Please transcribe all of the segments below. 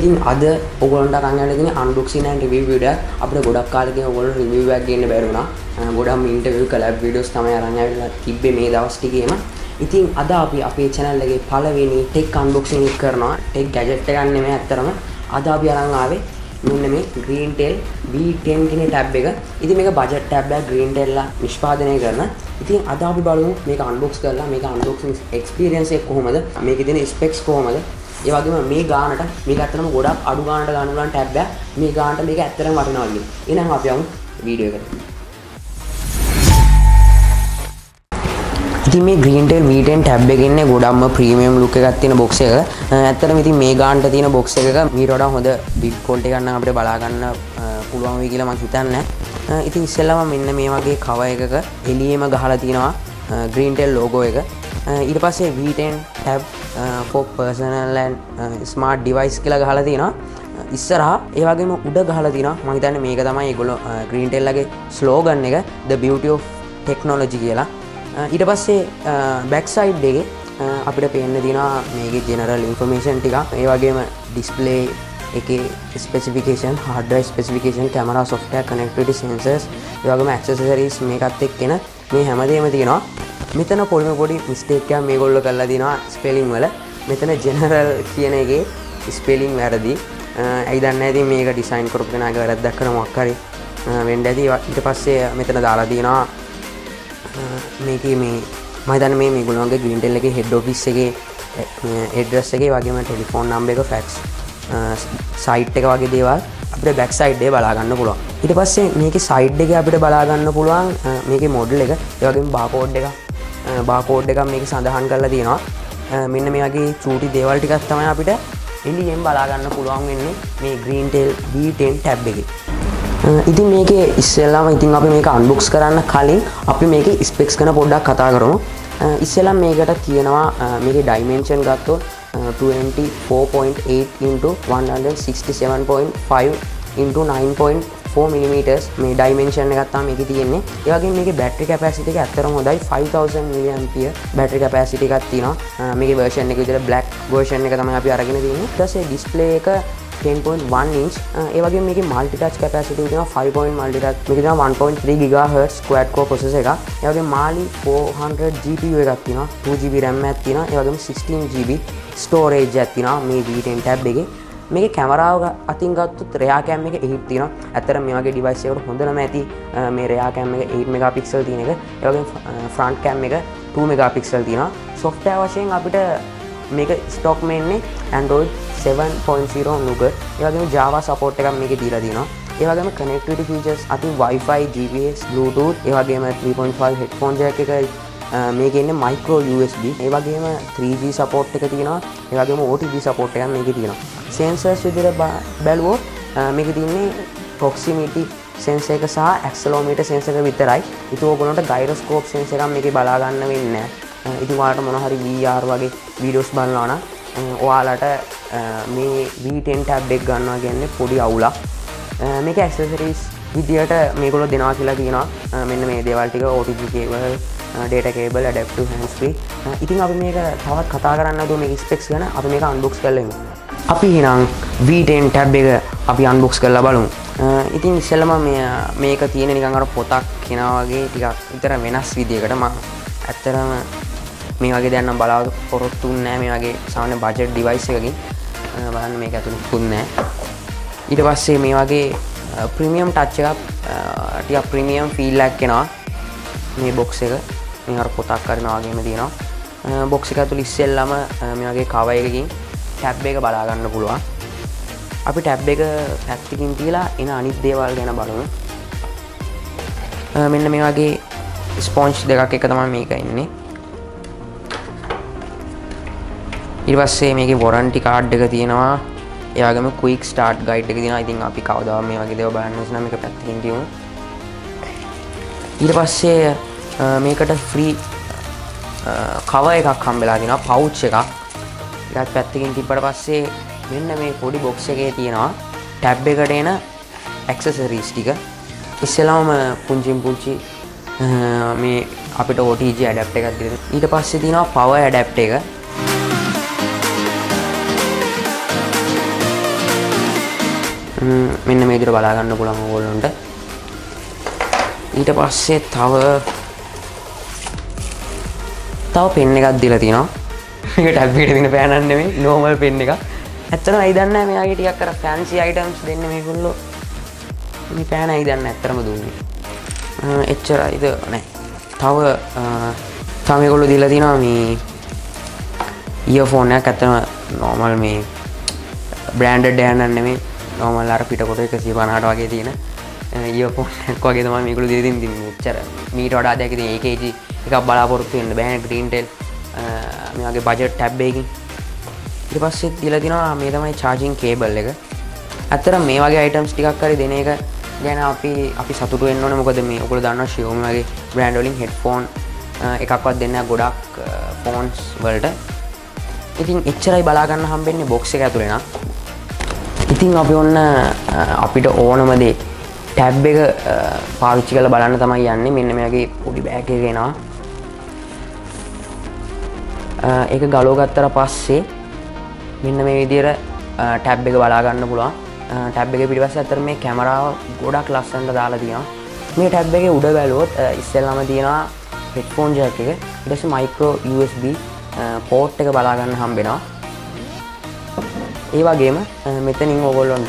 ඉතින් අද ඔයගොල්ලන්ට අරන් යන්න තියෙන unboxing and review video අපිට ගොඩක් කාලෙකින් ඔයගොල්ලෝ review එකක් ගන්න බැරි වුණා. ගොඩක් interview collab videos තමයි අරන් ආවිල්ලා තිබ්බේ මේ දවස් ටිකේම. ඉතින් අද අපි අපේ channel එකේ පළවෙනි tech unboxing එක කරනවා. tech gadget එකක් නෙමෙයි අත්‍තරම. අද අපි අරන් ආවේ මෙන්න මේ Greentel V10 කියන tab එක. ඉතින් මේක budget tab එකක් Greentel ලා නිෂ්පාදනය කරන. ඉතින් අද අපි බලමු මේක unbox කරලා මේක unboxing experience එක කොහොමද? මේකේ තියෙන specs කොහොමද? ඒ වගේම මේ ගානට මේක ඇත්තටම ගොඩක් අඩු ගානට ගන්න පුළුවන් tab එකක්. මේ ගානට මේක ඇත්තටම වටිනවා කියන්නේ. එහෙනම් අපි යමු වීඩියෝ එකට. ඉතින් මේ Greentel V10 tab එකේ ඉන්නේ ගොඩක්ම ප්‍රීමියම් ලුක් එකක් තියෙන box එක. ඇත්තටම ඉතින් මේ ගානට තියෙන box එකක මීට වඩා හොඳ big quality එකක් නම් අපිට බලා ගන්න පුළුවන් වෙයි කියලා මම හිතන්නේ. ඉතින් ඉස්සෙල්ලාම මෙන්න මේ වගේ cover එකක එළියෙම ගහලා තියෙනවා Greentel logo එක. ඊට පස්සේ V10 tab for personal and smart device කියලා ගහලා තියෙනවා. ඉස්සරහා ඒ වගේම උඩ ගහලා තියෙනවා. මම හිතන්නේ මේක තමයි ඒගොල්ලෝ Greentel ලගේ slogan එක the beauty of technology කියලා. ඊට පස්සේ back side එකේ අපිට පේන්න තියෙනවා මේකේ general information ටික. ඒ වගේම display එකේ specification, hard drive specification, camera, software, connectivity, sensors, ඒ වගේම accessories මේකත් එක්කන මේ හැමදේම තියෙනවා. මෙතන පොඩි mistake එකක් මේගොල්ලෝ කරලා දිනවා spelling වල. මෙතන general කියන එකේ spelling වැරදි. ඇයි දන්නේ නැහැ ඉතින් මේක design කරපු කෙනාගේ වැරද්දක් කරන මොකක් හරි වෙන්න ඇති. ඊට පස්සේ මෙතන දාලා දිනවා මේකේ මේ මම හිතන්නේ මේ මේගොල්ලෝගේ Greentel එකේ head office එකේ address එකේ වගේම telephone number එක fax site එක වගේ දේවල් අපිට back side එකේ බලා ගන්න පුළුවන්. ඊට පස්සේ මේකේ side එකේ අපිට බලා ගන්න පුළුවන් මේකේ model එක, ඒ වගේම barcode එක. barcode එකක් මේකේ සඳහන් කරලා තියෙනවා. මෙන්න මේ වගේ චූටි දේවල් ටිකක් තමයි අපිට එළියෙන් බලා ගන්න පුළුවන් වෙන්නේ මේ Greentel V10 tab එකේ. ඉතින් මේකේ ඉස්සෙල්ලාම ඉතින් අපි මේක unbox කරන්න කලින් අපි මේකේ specs ගැන පොඩ්ඩක් කතා කරමු. ඉස්සෙල්ලාම මේකට තියෙනවා මේකේ dimension ගත්තොත් 24.8 into 167.5 into 9.4 millimeters මේ dimension එකක් තමයි මේකේ තියෙන්නේ. ඒ වගේම මේකේ battery capacity එක ඇත්තටම හොඳයි 5000 mAh battery capacity එකක් තියෙනවා. මේකේ version එක විදිහට black version එක තමයි අපි අරගෙන තියෙන්නේ. ඊට පස්සේ display එක 10.1 inch. ඒ වගේම මේකේ multi touch capacity එක තියෙනවා 5 point multi touch. මේකේ තියෙනවා 1.3 GHz quad core processor එකක්. ඒ වගේම Mali 400 GPU එකක් තියෙනවා. 2GB RAM එකක් තියෙනවා. ඒ වගේම 16GB storage එකක් තියෙනවා මේ V10 tab එකේ. මේකේ කැමරාව අතින් ගත්තොත් rear cam එක 8 තියෙනවා. ඇත්තටම මේ වගේ device එකකට හොඳම ඇති මේ rear cam එක 8 megapixel තියෙන එක. ඒ වගේම front cam එක 2 megapixel තියෙනවා. software වශයෙන් අපිට මේක stock මේ ඉන්නේ Android 7.0 Nougat. ඒ වගේම Java support එකක් මේකේ දීලා තියෙනවා. ඒ වගේම connectivity features අතින් Wi-Fi, GPS, Bluetooth, ඒ වගේම 3.5 headphone jack එක මේකේ ඉන්නේ micro USB. ඒ වගේම 3G support එක තියෙනවා. ඒ වගේම OTG support එකක් මේකේ තියෙනවා. sensors විදිහට බැලුවොත් මේකේ තියෙන්නේ proximity sensor එක සහ accelerometer sensor එක විතරයි. ඒක ඕගොල්ලන්ට gyroscope sensor එකක් මේකේ බලා ගන්න වෙන්නේ නැහැ. ඉතින් ඔයාලට මොන හරි VR වගේ videos බලනවා නම් ඔයාලට මේ V10 tab එක ගන්නවා කියන්නේ පොඩි අවුලක්. මේක accessories විදියට මේගොල්ලෝ දෙනවා කියලා කියනවා. මෙන්න මේ දේවල් ටික OTG cable, data cable, adaptive hands free. ඉතින් අපි මේක තවත් කතා කරන්න නේද මේක specs ගැන අපි මේක unbox කරලා ඉමු. අපි එහෙනම් V10 tab එක අපි unbox කරලා බලමු. ඉතින් ඉස්සෙල්ලාම මේක තියෙන නිකන් අර පොතක් කෙනා වගේ ටිකක් විතර වෙනස් විදියකට මම ඇත්තටම මේ වගේ දෙයක් නම් බලාපොරොත්තු වෙන්නේ නැහැ මේ වගේ සාමාන්‍ය බජට් ඩිවයිස් එකකින්. බලන්න මේක ඇතුළේ මුකුත් නැහැ. ඊට පස්සේ මේ වගේ ප්‍රීමියම් ටච් එකක් ටිකක් ප්‍රීමියම් ෆීල් එකක් එනවා මේ බොක්ස් එක. මේ අර පොතක් කරනවා වගේම තියෙනවා. බොක්ස් එක ඇතුළේ ඉස්සෙල්ලාම මේ වගේ කවර් එකකින් ටැබ් එක බලා ගන්න පුළුවන්. අපි ටැබ් එක පැත්තකින් තියලා එන අනිත් දේවල් ගැන බලමු. මෙන්න මේ වගේ ස්පොන්ජ් දෙකක් එක තමයි මේක ඉන්නේ. ඊට පස්සේ මේකේ warranty card එක තියෙනවා. ඒ වගේම quick start guide එක තියෙනවා. ඉතින් අපි කවදාවත් මේ වගේ දේවල් බලන්න ඕන නම් මේක පැත්තකින් තියමු. ඊට පස්සේ මේකට free cover එකක් හම්බෙලා තියෙනවා pouch එකක්. ඊට පැත්තකින් තිබ්බට පස්සේ මෙන්න මේ පොඩි box එකේ තියෙනවා tab එකට එන accessories ටික. ඉස්සෙල්ලාම පුංචි මේ අපිට OTG adapter එකක් දෙනවා. ඊට පස්සේ තියෙනවා power adapter එක. මෙන්න මේ විදිහට බලා ගන්න පුළුවන් ඕගොල්ලන්ට. ඊට පස්සේ තව පෙන් එකක් දීලා තියෙනවා. මේක ටැබ් එකට දෙන පෑනක් නෙමෙයි, normal පෙන් එකක්. ඇත්තටම අයි දන්නේ නැහැ මෙයාගේ ටිකක් අර fancy items දෙන්න මේගොල්ලෝ. මේ පෑන අයි දන්නේ ඇත්තටම දුන්නේ. එච්චරයිද නැහැ. තව මේගොල්ලෝ දීලා තියෙනවා මේ earphone එකක්. ඇත්තටම normal මේ branded එකක් නෙමෙයි, normal අර පිටකොට 150ට වගේ තියෙන earphone එකක් වගේ තමයි මේගොල්ලෝ දීලා තින්නේ. එච්චර මීට වඩා දැක ඉතින් AKG එකක් බලාපොරොත්තු වෙන්න බෑ Greentel මේ වගේ budget tab එකකින්. ඊට පස්සේ දීලා තිනවා මේ තමයි charging cable එක. ඇත්තටම මේ වගේ items ටිකක් හරි දෙන එක ගැන අපි සතුටු වෙන්න ඕනේ. මොකද මේ ඔයගොල්ලෝ දන්නවා Xiaomi වගේ brand වලින් headphone එකක්වත් දෙන්නේ නැහැ ගොඩක් phones වලට. ඉතින් එච්චරයි බලා ගන්න හම්බෙන්නේ box එක ඇතුලේ නම්. ඉතින් අපි ඔන්න අපිට ඕනම දේ tab එක පාවිච්චි කරලා බලන්න තමයි යන්නේ. මෙන්න මේගේ පොඩි බෑග් එක එනවා. ඒක ගලව ගත්තට පස්සේ මෙන්න මේ විදිහට ටැබ් එක බලා ගන්න පුළුවන්. ටැබ් එකේ පිටිපස්සේ අතර මේ කැමරාව ගොඩක් ලස්සනට දාලා තියෙනවා. මේ ටැබ් එකේ උඩ බැලුවොත් ඉස්සෙල්ලාම තියෙනවා headphone jack එක. ඊට පස්සේ micro USB port එක බලා ගන්න හම්බෙනවා. ඒ වගේම මෙතනින් ඕගොල්ලන්ට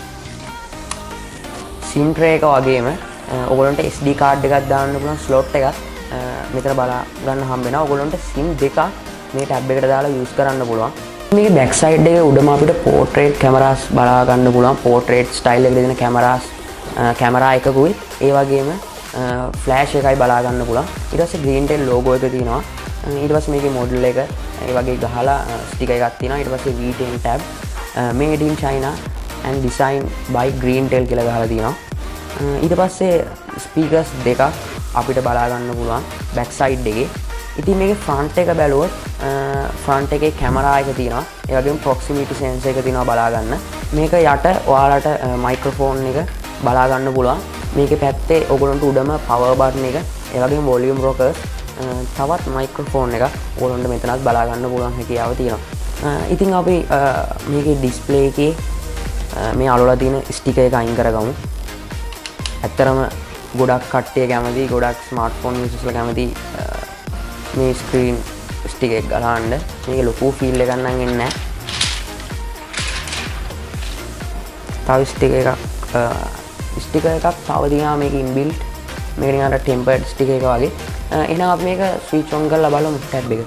SIM tray එක වගේම ඕගොල්ලන්ට SD card එකක් දාන්න පුළුවන් slot එකක් මෙතන බලා ගන්න හම්බෙනවා. ඕගොල්ලන්ට SIM දෙකක් මේ ටැබ් එකට දාලා use කරන්න පුළුවන්. මේක back side එකේ උඩම අපිට portrait cameras බලා ගන්න පුළුවන්. portrait style එකේ දෙන කැමරා එකකුයි ඒ වගේම flash එකයි බලා ගන්න පුළුවන්. ඊට පස්සේ Greentel logo එක තියෙනවා. ඊට පස්සේ මේකේ model එක ඒ වගේ ගහලා sticker එකක් තියෙනවා. ඊට පස්සේ V10 tab made in China and designed by Greentel කියලා ගහලා තියෙනවා. ඊට පස්සේ speakers දෙකක් අපිට බලා ගන්න පුළුවන් back side එකේ. ඉතින් මේකේ front එක බැලුවොත් front එකේ කැමරා එක තියෙනවා. ඒ වගේම proximity sensor එක තියෙනවා බලා ගන්න. මේක යට ඔයාලට microphone එක බලා ගන්න පුළුවන්. මේකේ පැත්තේ ඔයගොල්ලන්ට උඩම power button එක, ඒ වගේම volume rockers, තවත් microphone එක ඔයගොල්ලන්ට මෙතනත් බලා ගන්න පුළුවන් හැකියාව තියෙනවා. ඉතින් අපි මේකේ display එකේ මේ අලවලා තියෙන sticker එක අයින් කරගමු. ඇත්තරම ගොඩක් කට්ටිය කැමති, ගොඩක් smartphone users ලා කැමති මේ screen sticker එක ගලවන්න. මේක ලොකු feel එකක් නම් එන්නේ නැහැ. තව sticker එකක් තව තියෙනවා මේක inbuilt. මේක නිකන් අර tempered sticker එක වගේ. එහෙනම් අපි මේක switch on කරලා බලමු tab එක.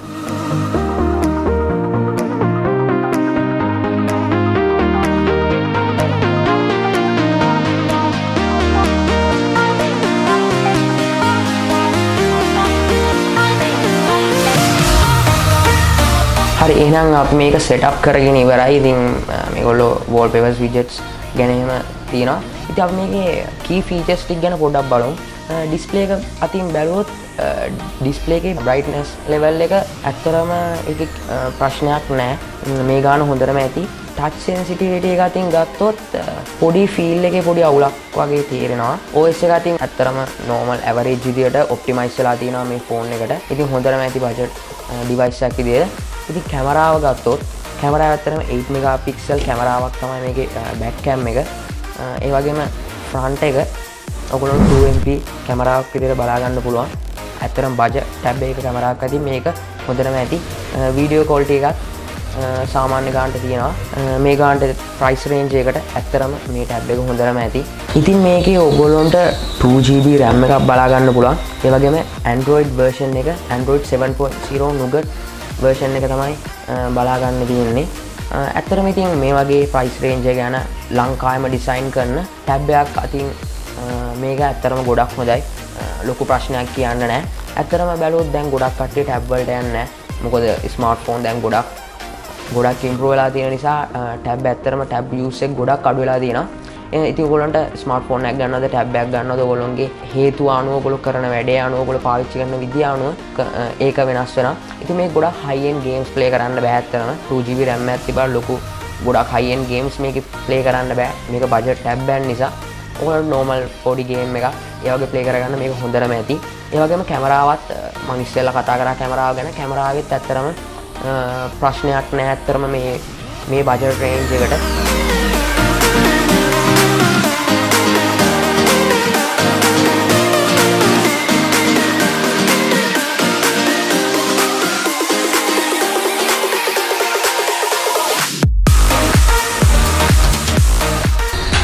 හරි එහෙනම් අපි මේක setup කරගෙන ඉවරයි. ඉතින් මේගොල්ලෝ wallpapers widgets ගැන එහෙම තියෙනවා. ඉතින් අපි මේකේ key features ටික ගැන පොඩ්ඩක් බලමු. display එක අතින් බැලුවොත් display එකේ brightness level එක ඇත්තරම ඒක ප්‍රශ්නයක් නෑ. මේ ගාන හොඳටම ඇති. touch sensitivity එක අතින් ගත්තොත් පොඩි feel එකේ පොඩි අවුලක් වගේ තේරෙනවා. OS එක අතින් ඇත්තරම normal average විදියට optimize වෙලා තියෙනවා මේ phone එකට. ඉතින් හොඳටම ඇති budget device එකක් විදියට. ඉතින් කැමරාව ගත්තොත් කැමරාව ඇත්තටම 8 megapixel කැමරාවක් තමයි මේකේ back cam එක. ඒ වගේම front එක ඔයගොල්ලෝ 2MP කැමරාවක් විදිහට බලා ගන්න පුළුවන්. ඇත්තටම budget tab එකක කැමරාවක් අතින් මේක හොඳටම ඇති. video quality එකත් සාමාන්‍ය ගානට තියෙනවා. මේ ගානට price range එකට ඇත්තටම මේ tab එක හොඳටම ඇති. ඉතින් මේකේ ඔයගොල්ලන්ට 2GB RAM එකක් බලා ගන්න පුළුවන්. ඒ වගේම Android version එක Android 7.0 Nougat version එක තමයි බලා ගන්න තියෙන්නේ. ඇත්තටම ඉතින් මේ වගේ price range එක ගැන ලංකාවෙම design කරන tab එකක් අතින් මේක ඇත්තටම ගොඩක් හොඳයි. ලොකු ප්‍රශ්නයක් කියන්න නැහැ. ඇත්තටම බැලුවොත් දැන් ගොඩක් කට්ටිය tab වලට යන්නේ නැහැ. මොකද smartphone දැන් ගොඩක් improve වෙලා තියෙන නිසා tab ඇත්තටම tab use එක ගොඩක් අඩු වෙලා තියෙනවා. ඉතින් ඔයගොල්ලන්ට ස්මාර්ට්ෆෝන් එකක් ගන්නවද ටැබ් එකක් ගන්නවද ඔයගොල්ලන්ගේ හේතුව අනුව ඔයගොල්ලෝ කරන වැඩේ අනුව ඔයගොල්ලෝ පාවිච්චි කරන විදිය අනුව ඒක වෙනස් වෙනවා. ඉතින් මේක ගොඩක් high end games play කරන්න බෑ ඇත්තටම 2GB RAM එකක් තිබ්බා ලොකු ගොඩක් high end games මේකේ play කරන්න බෑ. මේක budget tab එකක් නිසා ඔයගොල්ලෝ normal පොඩි game එකක් ඒ වගේ play කරගන්න මේක හොඳටම ඇති. ඒ වගේම කැමරාවත් මම ඉස්සෙල්ලා කතා කරා කැමරාව ගැන. කැමරාවෙත් ඇත්තටම ප්‍රශ්නයක් නෑ ඇත්තටම මේ budget range එකට.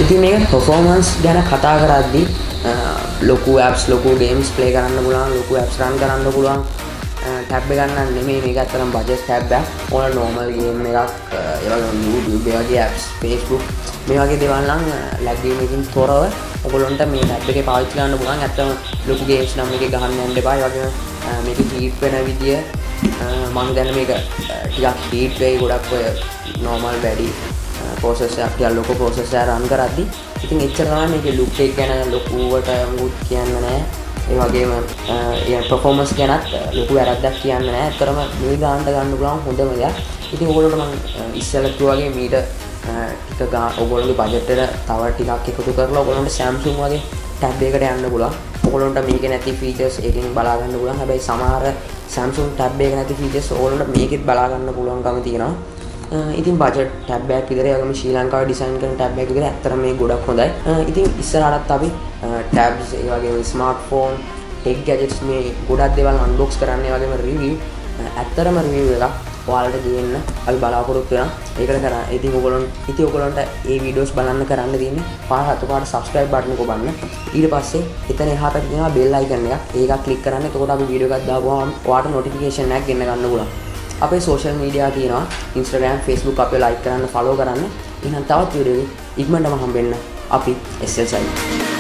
ඉතින් මේක performance ගැන කතා කරද්දී ලොකු apps ලොකු games play කරන්න පුළුවන් ලොකු apps run කරන්න පුළුවන් tab එක ගන්න නෙමෙයි මේක අතරම budget tab එකක්. ඕන normal game එකක් ඒ වගේම YouTube ඒ වගේ apps Facebook මේ වගේ දේවල් නම් lag එකකින් තොරව ඔයගොල්ලන්ට මේ tab එකේ පාවිච්චි කරන්න පුළුවන්. ඇත්තම ලොකු games නම් මේකේ ගහන්න යන්න එපා. ඒ වගේම මේක heat වෙන විදිය මම දැන් මේක ටිකක් heat වෙයි ගොඩක් ඔය normal වැඩි processor එකක් තියලා ලොකු processor run කරද්දි ඉතින් එච්චර තමයි මේකේ look එක ගැන ලොකුවට මුත් කියන්න නෑ. ඒ වගේම performance ගැනත් ලොකු වැරද්දක් කියන්න නෑ. ඇත්තටම මේ ගානට ගන්න පුළුවන් හොඳම දෙයක්. ඉතින් ඔයගොල්ලන්ට මම ඉස්සෙල්ලා කිව්වා වගේ මීට ටික ඔයගොල්ලෝගේ බජට් එකට තව ටිකක් එකතු කරලා ඔයගොල්ලන්ට Samsung වගේ tab එකකට යන්න පුළුවන්. ඔයගොල්ලන්ට මේකේ නැති features එකකින් බලා ගන්න පුළුවන්. හැබැයි සමහර Samsung tab එකේ නැති features ඔයගොල්ලන්ට මේකෙත් බලා ගන්න පුළුවන්කම තියෙනවා. ඉතින් budget tab එකක් විතර ඒ වගේම ශ්‍රී ලංකාවේ ඩිසයින් කරන tab එකක් විතර ඇත්තටම මේ ගොඩක් හොඳයි. ඉතින් ඉස්සරහටත් අපි tabs ඒ වගේම smartphone tech gadgets මේ ගොඩක් දේවල් unbox කරන්න ඒ වගේම review ඇත්තටම review එකක් ඔයාලට දෙන්න අපි බලාපොරොත්තු වෙනවා. ඒකට කරා ඉතින් ඔයගොල්ලන්ට මේ videos බලන්න කරන්න තියෙන්නේ පාට subscribe button එක ඔබන්න. ඊට පස්සේ එතන එහා පැත්තේ තියෙනවා bell icon එකක්. ඒක click කරන්න. එතකොට අපි video එකක් දාපුවාම ඔයාලට notification එකක් ගෙන්න ගන්න පුළුවන්. අපේ social media තියෙනවා Instagram Facebook අපේ like කරන්න follow කරන්න. එහෙනම් තවත් video එකකින් ඉක්මනටම හම්බෙන්න අපි SL සයින්